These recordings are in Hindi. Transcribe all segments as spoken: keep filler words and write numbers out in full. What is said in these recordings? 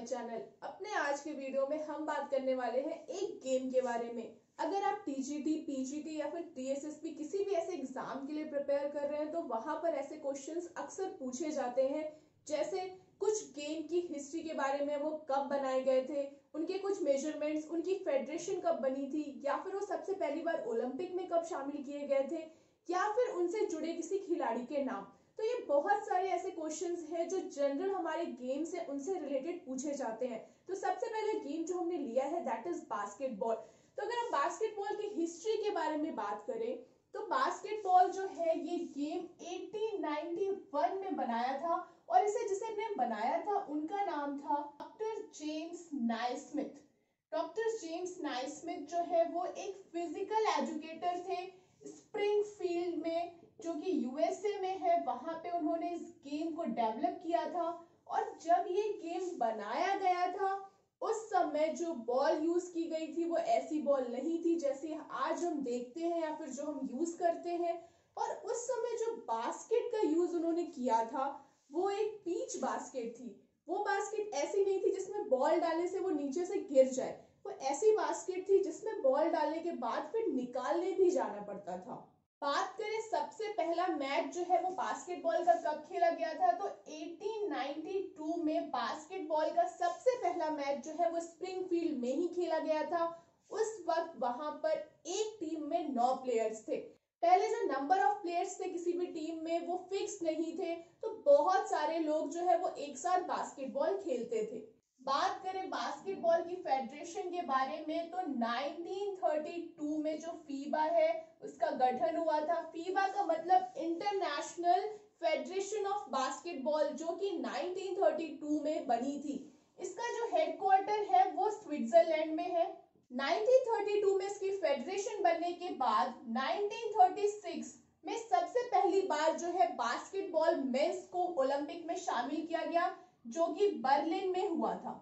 चैनल। अपने आज के वीडियो में हम बात करने वाले हैं एक गेम के बारे में। अगर आप टीजीटी, पीजीटी या फिर टीएसएसपी किसी भी ऐसे एग्जाम के लिए प्रिपेयर कर रहे हैं तो वहां पर ऐसे क्वेश्चंस अक्सर पूछे जाते हैं, जैसे कुछ गेम की हिस्ट्री के बारे में, वो कब बनाए गए थे, उनके कुछ मेजरमेंट्स, उनकी फेडरेशन कब बनी थी, या फिर वो सबसे पहली बार ओलंपिक में कब शामिल किए गए थे, या फिर उनसे जुड़े किसी खिलाड़ी के नाम। तो ये बहुत सारे ऐसे क्वेश्चंस हैं जो जनरल हमारे गेम से उनसे रिलेटेड पूछे जाते हैं। तो सबसे पहले गेम जो हमने लिया है दैट इज बास्केटबॉल। तो अगर हम बास्केटबॉल की हिस्ट्री के बारे में बात करें तो बास्केटबॉल जो है ये गेम अठारह सौ इक्यानवे में बनाया था, और इसे जिसने बनाया था उनका नाम था doctor James Naismith. Doctor James Naismith जो है वो एक फिजिकल एजुकेटर थे स्प्रिंगफील्ड में, जो कि यूएसए में है। वहां पे उन्होंने इस गेम को डेवलप किया था, और जब ये गेम बनाया गया था उस समय जो बॉल यूज की गई थी वो ऐसी बॉल नहीं थी जैसे आज हम देखते हैं या फिर जो हम यूज करते हैं। और उस समय जो बास्केट का यूज उन्होंने किया था वो एक पीच बास्केट थी। वो बास्केट ऐसी नहीं थी जिसमें बॉल डालने से वो नीचे से गिर जाए, वो ऐसी बास्केट थी जिसमें बॉल डालने के बाद फिर निकालने भी जाना पड़ता था। बात करें सबसे पहला मैच जो है वो बास्केटबॉल का कब खेला गया था, तो अठारह सौ बानवे में बास्केटबॉल का सबसे पहला मैच जो है वो स्प्रिंगफील्ड में ही खेला गया था। उस वक्त वहां पर एक टीम में नौ प्लेयर्स थे। पहले जो नंबर ऑफ प्लेयर्स थे किसी भी टीम में वो फिक्स नहीं थे, तो बहुत सारे लोग जो है वो एक साथ बास्केटबॉल खेलते थे। बात करें बास्केटबॉल की फेडरेशन के बारे में तो उन्नीस सौ बत्तीस में जो फीबा है उसका गठन हुआ था। फीबा का मतलब इंटरनेशनल फेडरेशन ऑफ बास्केटबॉल, जो कि उन्नीस सौ बत्तीस में बनी थी। इसका जो हेडक्वार्टर है वो स्विट्जरलैंड में है। उन्नीस सौ बत्तीस में इसकी फेडरेशन बनने के बाद उन्नीस सौ छत्तीस में सबसे पहली बार जो है बास्केटबॉल मेंस को ओलंपिक में शामिल किया गया, जो कि बर्लिन में हुआ था।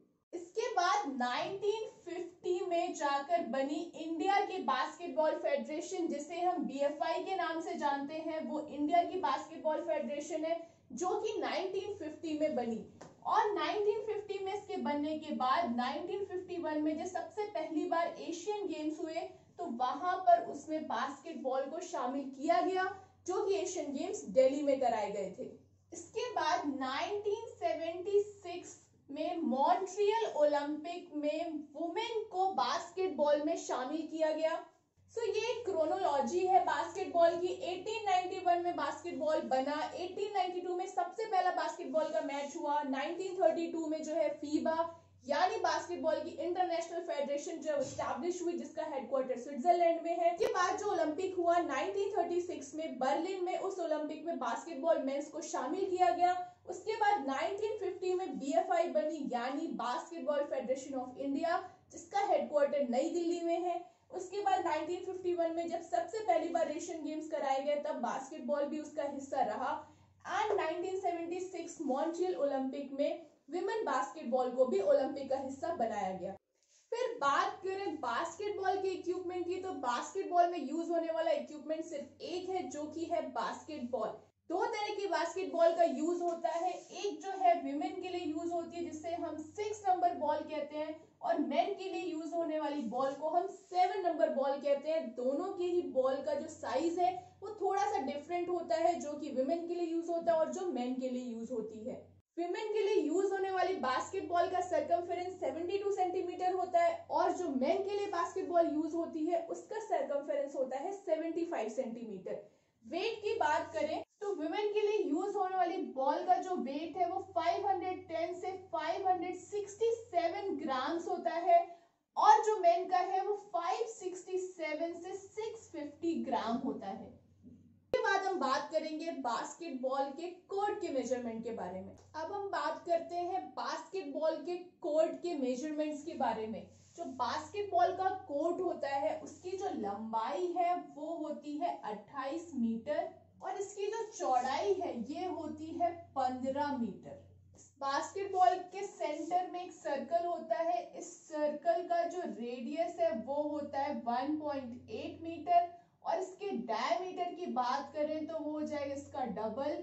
इसके बाद उन्नीस सौ पचास में जाकर बनी इंडिया की बास्केटबॉल फेडरेशन, जिसे हम बीएफआई के नाम से जानते हैं। वो इंडिया की बास्केटबॉल फेडरेशन है जो कि उन्नीस सौ पचास में बनी। और उन्नीस सौ पचास में इसके बनने के बाद उन्नीस सौ इक्यावन में जब सबसे पहली बार एशियन गेम्स हुए तो वहां पर उसमें बास्केटबॉल को शामिल किया गया, जो कि एशियन गेम्स दिल्ली में कराए गए थे। इसके बाद उन्नीस सौ छिहत्तर में मॉन्ट्रियल ओलंपिक में वुमेन को बास्केटबॉल में शामिल किया गया। सो so, ये क्रोनोलॉजी है बास्केटबॉल की। अठारह सौ इक्यानवे में बास्केटबॉल बना, अठारह सौ बानवे में सबसे पहला बास्केटबॉल का मैच हुआ, उन्नीस सौ बत्तीस में जो है फीबा यानी बास्केटबॉल की इंटरनेशनल फेडरेशन जो एस्टैब्लिश हुई, जिसका हेडक्वार्टर स्विट्जरलैंड में है। इसके बाद जो ओलंपिक हुआ उन्नीस सौ छत्तीस में बर्लिन में, उस ओलंपिक में बास्केटबॉल मेंस को शामिल किया गया। उसके बाद उन्नीस सौ पचास में बीएफआई बनी यानी बास्केटबॉल फेडरेशन ऑफ इंडिया, जिसका हेडक्वार्टर नई दिल्ली में है। उसके बाद उन्नीस सौ इक्यावन में जब सबसे पहली बार एशियन गेम्स कराए गए तब बास्केटबॉल भी उसका हिस्सा रहा। एंड उन्नीस सौ छिहत्तर मॉन्ट्रियल ओलंपिक में विमेन बास्केटबॉल को भी ओलंपिक का हिस्सा बनाया गया। फिर बात करें बास्केटबॉल के इक्विपमेंट की तो बास्केटबॉल में यूज होने वाला इक्विपमेंट सिर्फ एक है, जो कि है बास्केटबॉल। दो तरह की बास्केटबॉल का यूज होता है, एक जो है विमेन के लिए यूज होती है जिसे हम सिक्स नंबर बॉल कहते हैं, और मेन के लिए यूज होने वाली बॉल को हम सेवन नंबर बॉल कहते हैं। दोनों के ही बॉल का जो साइज है वो थोड़ा सा डिफरेंट होता है, जो कि विमेन के लिए यूज होता है और जो मेन के लिए यूज होती है। विमेन के लिए यूज होने वाली बास्केटबॉल का सर्कमफेरेंस बहत्तर सेंटीमीटर होता है, और जो मेन के लिए बास्केटबॉल यूज होती है उसका सर्कमफेरेंस होता है पचहत्तर सेंटीमीटर। वेट की बात करें तो विमेन के लिए यूज होने वाली बॉल का जो वेट है वो पाँच सौ दस से पाँच सौ सरसठ ग्राम्स होता है, और जो मेन का है वो पाँच सौ सड़सठ से छह सौ पचास ग्राम होता है। इसके बाद हम बात करेंगे बास्केटबॉल के कोर्ट के मेजरमेंट के बारे में। अब हम बात करते हैं बास्केटबॉल के कोर्ट के मेजरमेंट्स के बारे में। जो बास्केटबॉल का कोर्ट होता है उसकी जो लंबाई है वो होती है अट्ठाईस मीटर, और इसकी जो चौड़ाई है ये होती है पंद्रह मीटर। बास्केटबॉल के सेंटर में एक सर्कल होता है, इस सर्कल का जो रेडियस है वो होता है एक पॉइंट आठ मीटर, और इसके डायमीटर की बात करें तो वो हो जाएगा इसका डबल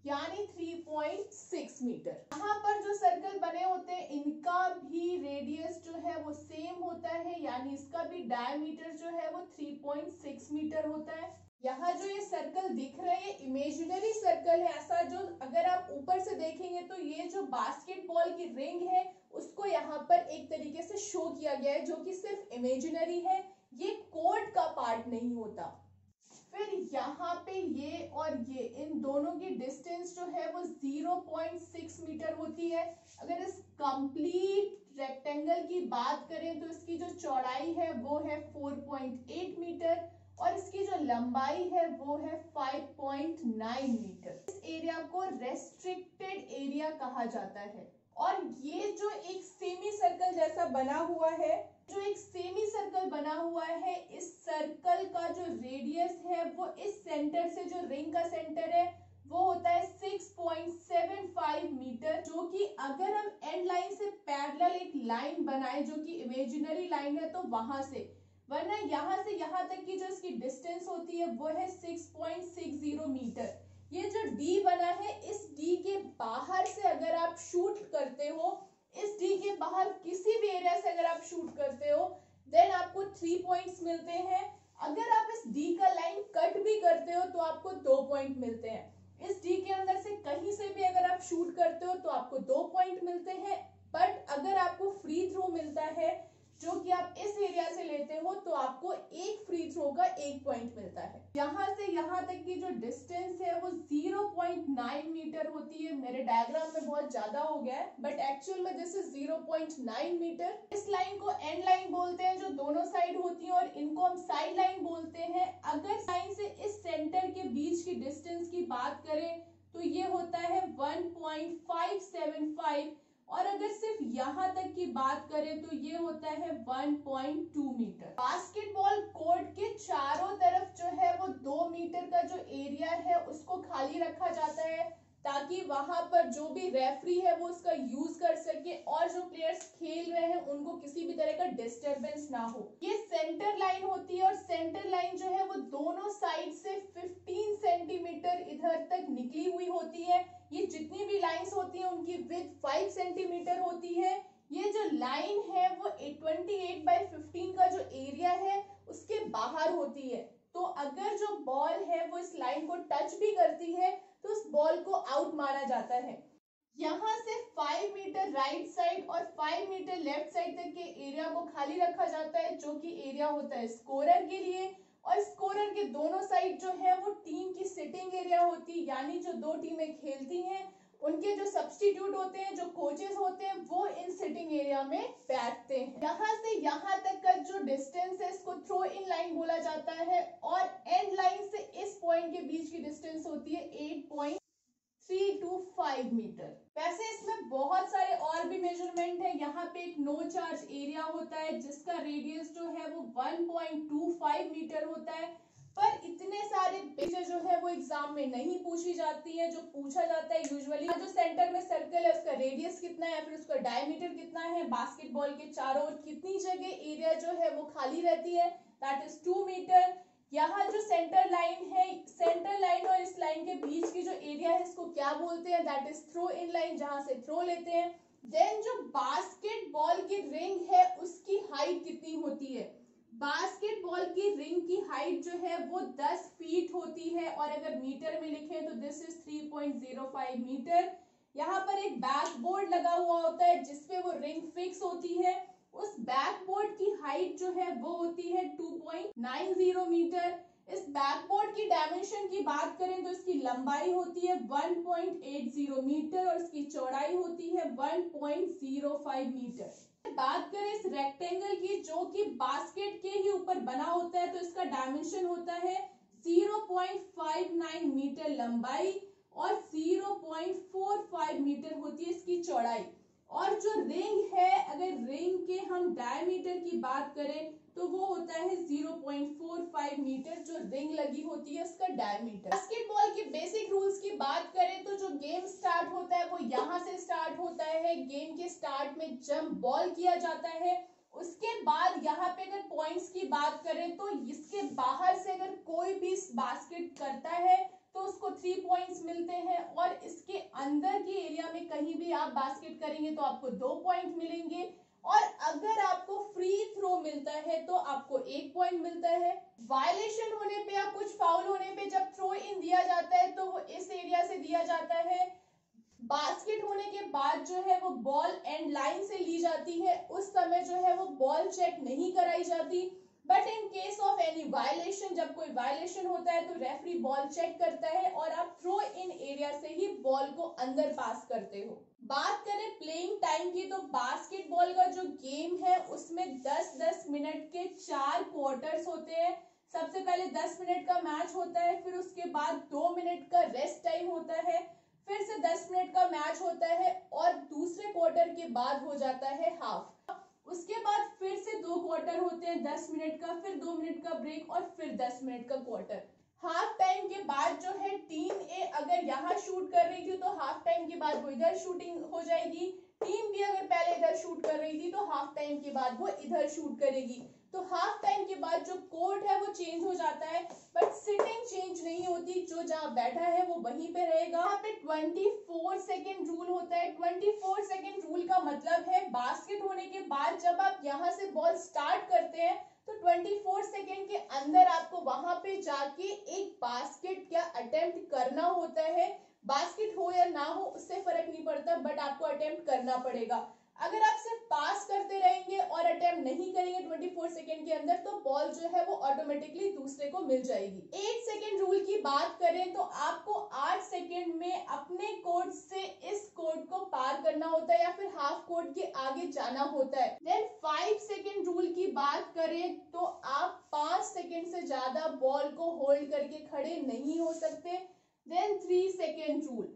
यानी थ्री पॉइंट सिक्स मीटर। यहाँ पर जो सर्कल बने होते हैं इनका भी रेडियस जो है वो सेम होता है, यानी इसका भी डायमीटर जो है वो थ्री पॉइंट सिक्स मीटर होता है। यहाँ जो ये सर्कल दिख रहे हैं इमेजिनरी सर्कल है, ऐसा जो अगर आप ऊपर से देखेंगे तो ये जो बास्केटबॉल की रिंग है उसको यहाँ पर एक तरीके से शो किया गया है, जो कि सिर्फ इमेजिनरी है, ये कोर्ट का पार्ट नहीं होता। फिर यहाँ पे ये और ये इन दोनों की डिस्टेंस जो है वो ज़ीरो पॉइंट सिक्स मीटर होती है। अगर इस कंप्लीट रेक्टेंगल की बात करें तो इसकी जो चौड़ाई है वो है फोर पॉइंट एट मीटर और इसकी जो लंबाई है वो है फाइव पॉइंट नाइन मीटर। इस एरिया को रेस्ट्रिक्टेड एरिया कहा जाता है। और ये जो एक सेमी सर्कल जैसा बना हुआ है, जो एक सेमी सर्कल बना हुआ है, इस सर्कल का जो रेडियस है वो इस सेंटर से, जो रिंग का सेंटर है वो होता है six point seven five metre, जो कि अगर हम एंड लाइन से पैरेलल एक लाइन बनाए जो कि इमेजिनरी लाइन है तो वहां से, वरना यहाँ से यहाँ तक की जो इसकी डिस्टेंस होती है वो है six point six zero metre. ये जो D बना है, इस D के बाहर से अगर आप शूट करते हो, इस D के बाहर किसी भी एरिया से अगर आप शूट करते हो देन आपको थ्री पॉइंट्स मिलते हैं। अगर आप इस D का लाइन कट भी करते हो तो आपको दो पॉइंट मिलते हैं। इस D के अंदर से कहीं से भी अगर आप शूट करते हो तो आपको दो पॉइंट मिलते हैं। बट अगर आपको फ्री थ्रो मिलता है जो कि आप इस एरिया से लेते हो तो आपको एक फ्री थ्रो का एक पॉइंट मिलता है। यहाँ से यहाँ तक की जो डिस्टेंस है वो ज़ीरो पॉइंट नाइन मीटर होती है। मेरे डायग्राम में बहुत ज्यादा हो गया है बट एक्चुअल में this is zero point nine metre. इस लाइन को एंड लाइन बोलते हैं जो दोनों साइड होती है और इनको हम साइड लाइन बोलते हैं। अगर लाइन से इस सेंटर के बीच की डिस्टेंस की बात करें तो ये होता है one point five seven five और अगर सिर्फ यहाँ तक की बात करें तो ये होता है one point two metre. Basketball court के चारों तरफ जो है वो दो मीटर का जो एरिया है उसको खाली रखा जाता है ताकि वहां पर जो भी रेफरी है वो उसका यूज कर सके और जो प्लेयर्स खेल रहे हैं उनको किसी भी तरह का डिस्टरबेंस ना हो। ये सेंटर लाइन होती है और सेंटर लाइन जो है वो दोनों साइड से फिफ्टीन सेंटीमीटर इधर तक निकली हुई होती है। ये जितनी भी लाइंस होती हैं उनकी विड्थ फाइव सेंटीमीटर होती है। ये जो लाइन है वो ट्वेंटी एट बाई फिफ्टीन का जो एरिया है उसके बाहर होती है। तो अगर जो बॉल है वो इस लाइन को टच भी करती है तो उस बॉल को आउट माना जाता है। यहाँ से फाइव मीटर राइट साइड और फाइव मीटर लेफ्ट साइड तक के एरिया को खाली रखा जाता है जो कि एरिया होता है स्कोरर के लिए। और स्कोरर के दोनों साइड जो है वो टीम की सिटिंग एरिया होती है, यानी जो दो टीमें खेलती हैं उनके जो सब्स्टिट्यूट होते हैं, जो कोचेस होते हैं, वो इन सिटिंग एरिया में बैठते हैं। यहाँ से यहाँ तक का जो डिस्टेंस है इसको थ्रो इन लाइन बोला जाता है और एंड लाइन से इस पॉइंट के बीच की डिस्टेंस होती है eight point three two five metre. वैसे इसमें बहुत सारे और भी मेजरमेंट है। यहाँ पे एक नो चार्ज एरिया होता है जिसका रेडियस जो है वो one point two five metre होता है, पर इतने सारे चीजें जो है वो एग्जाम में नहीं पूछी जाती है। जो पूछा जाता है यूजुअली जो सेंटर में सर्कल है उसका रेडियस कितना है, फिर उसका डायमीटर कितना है, बास्केटबॉल के चारों ओर कितनी जगह एरिया जो है वो खाली रहती है, दैट इज टू मीटर। यहाँ जो सेंटर लाइन है, सेंटर लाइन और इस लाइन के बीच की जो एरिया है इसको क्या बोलते हैं, that is throw in line, जहां से थ्रो लेते हैं। देन जो बास्केटबॉल की रिंग है उसकी हाइट कितनी होती है। बास्केटबॉल की रिंग की हाइट जो है वो टेन फीट होती है और अगर मीटर में लिखें तो this is three point zero five metre. यहाँ पर एक बैकबोर्ड लगा हुआ होता है जिसपे वो रिंग फिक्स होती है। उस बैकबोर्ड की हाइट जो है वो होती है two point nine zero metre. इस बैकबोर्ड की डायमेंशन की बात करें तो इसकी लंबाई होती है one point eight zero metre और इसकी चौड़ाई होती है one point zero five metre. बात करें इस रेक्टेंगल की जो कि बास्केट के ही ऊपर बना होता है तो इसका डायमेंशन होता है zero point five nine metre लंबाई और zero point four five metre होती है इसकी चौड़ाई। और जो रिंग है, अगर रिंग के हम डायमीटर की बात करें तो वो होता है zero point four five metre, जो रिंग लगी होती है उसका डायमीटर। बास्केटबॉल के बेसिक रूल्स की बात करें तो जो गेम स्टार्ट होता है वो यहाँ से स्टार्ट होता है। गेम के स्टार्ट में जंप बॉल किया जाता है, उसके बाद यहाँ पे अगर पॉइंट्स की बात करें तो इसके बाहर से अगर कोई भी बास्केट करता है तो उसको थ्री पॉइंट्स मिलते हैं, और इसके अंदर के एरिया में कहीं भी आप बास्केट करेंगे तो आपको दो पॉइंट मिलेंगे, और अगर आपको फ्री थ्रो मिलता है तो आपको एक पॉइंट मिलता है। वायलेशन होने पे या कुछ फाउल होने पे जब थ्रो इन दिया जाता है तो वो इस एरिया से दिया जाता है। बास्केट होने के बाद जो है वो बॉल एंड लाइन से ली जाती है, उस समय जो है वो बॉल चेक नहीं कराई जाती। But in case of any violation, जब कोई वायलेशन होता है तो रेफरी बॉल चेक करता है और आप थ्रो इन एरिया से ही बॉल को अंदर पास करते हो। बात करें प्लेइंग टाइम की, तो बास्केटबॉल का जो गेम है उसमें दस दस मिनट के चार क्वार्टर्स होते हैं। सबसे पहले दस मिनट का मैच होता है, फिर उसके बाद दो मिनट का रेस्ट टाइम होता है, फिर से दस मिनट का मैच होता है, और दूसरे क्वार्टर के बाद हो जाता है हाफ। उसके बाद फिर से दो क्वार्टर होते हैं दस मिनट का, फिर दो मिनट का ब्रेक, और फिर दस मिनट का क्वार्टर। हाफ टाइम के बाद जो है टीम ए अगर यहाँ शूट कर रही थी तो हाफ टाइम के बाद वो इधर शूटिंग हो जाएगी। टीम बी अगर पहले इधर शूट कर रही थी तो हाफ टाइम के बाद वो इधर शूट करेगी। तो हाफ टाइम के बाद जो कोर्ट है वो चेंज हो जाता है, बट सिटिंग चेंज नहीं होती, जो जहाँ बैठा है वो वहीं पे रहेगा। यहाँ पे चौबीस सेकेंड रूल होता है। चौबीस सेकेंड रूल का मतलब है बास्केट होने के बाद जब आप यहाँ से बॉल स्टार्ट करते हैं तो चौबीस सेकेंड के अंदर आपको वहां पे जाके एक बास्केट क्या अटेम्प्ट करना होता है। बास्केट हो या ना हो उससे फर्क नहीं पड़ता, बट आपको अटेम्प्ट करना पड़ेगा। अगर आप सिर्फ पास करते रहेंगे और अटेम्प्ट नहीं करेंगे चौबीस सेकेंड के अंदर तो बॉल जो है वो ऑटोमेटिकली दूसरे को मिल जाएगी। आठ सेकेंड रूल की बात करें तो आपको आठ सेकेंड में अपने कोर्ट से इस कोर्ट को पार करना होता है या फिर हाफ कोर्ट के आगे जाना होता है। देन फाइव सेकेंड रूल की बात करें तो आप पांच सेकेंड से ज्यादा बॉल को होल्ड करके खड़े नहीं हो सकते। देन थ्री सेकेंड रूल,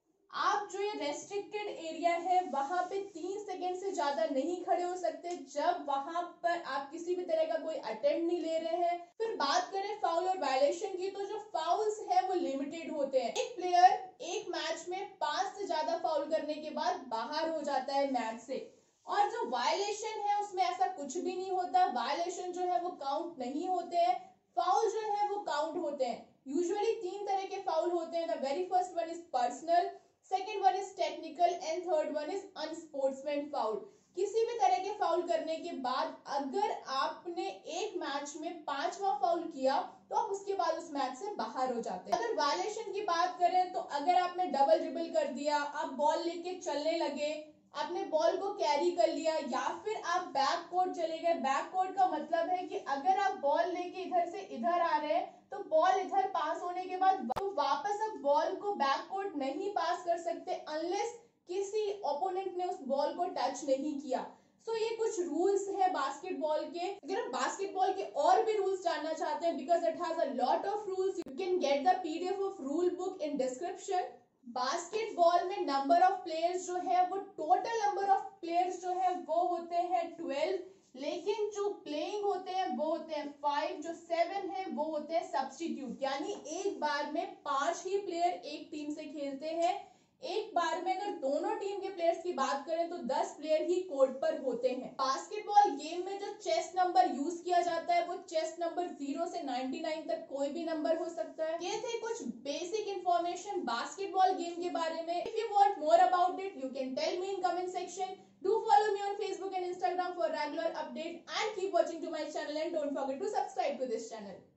आप जो ये रेस्ट्रिक्टेड एरिया है वहां पे तीन सेकेंड से ज्यादा नहीं खड़े हो सकते जब वहां पर आप किसी भी तरह का कोई अटेम्प्ट नहीं ले रहे हैं। फिर बात करें फाउल और वायलेशन की, तो जो फाउल्स है वो लिमिटेड होते हैं। एक प्लेयर एक मैच में पांच से ज्यादा फाउल करने के बाद बाहर हो जाता है मैच से, और जो वायलेशन है उसमें ऐसा कुछ भी नहीं होता। वायलेशन जो है वो काउंट नहीं होते हैं, फाउल जो है वो काउंट होते हैं। यूजुअली तीन तरह के फाउल होते हैं। The very first one is personal, second one is technical and third one is unsportsman foul. किसी भी तरह के फाउल करने के बाद अगर आपने एक मैच में पांचवा फाउल किया तो आप उसके बाद उस मैच से बाहर हो जाते हैं। अगर वायलेशन की बात करें तो अगर आपने डबल ड्रिबल कर दिया, आप बॉल लेके चलने लगे, आपने बॉल को कैरी कर लिया, या फिर आप बैक कोर्ट चले गए। बैक कोर्ट का मतलब है कि अगर आप बॉल लेके इधर से इधर आ रहे हैं तो बॉल इधर पास होने के बाद तो वापस आप बॉल को बैक कोर्ट नहीं पास कर सकते अनलेस किसी ओपोनेंट ने उस बॉल को टच नहीं किया। सो so, ये कुछ रूल्स है बास्केटबॉल के। अगर आप बास्केटबॉल के और भी रूल्स जानना चाहते हैं, because it has a lot of rules, you can get the PDF of rule book in description. Basketball में नंबर ऑफ प्लेयर्स जो है वो टोटल नंबर ऑफ प्लेयर्स जो है वो होते हैं ट्वेल्व, लेकिन जो प्लेइंग होते हैं वो होते हैं फाइव, जो सेवन है वो होते हैं सब्स्टिट्यूट। यानी एक बार में पांच ही प्लेयर एक टीम से खेलते हैं। एक बार में अगर दोनों टीम के प्लेयर्स की बात करें तो दस प्लेयर ही कोर्ट पर होते हैं। बास्केटबॉल गेम में जो चेस नंबर यूज किया जाता है वो चेस नंबर जीरो से निन्यानवे तक कोई भी नंबर हो सकता है। ये थे कुछ बेसिक इंफॉर्मेशन बास्केटबॉल गेम के बारे में। If you want more about it you can tell me in comment section. Do follow me on Facebook and Instagram for regular update and keep watching to my channel and don't forget to subscribe to this channel.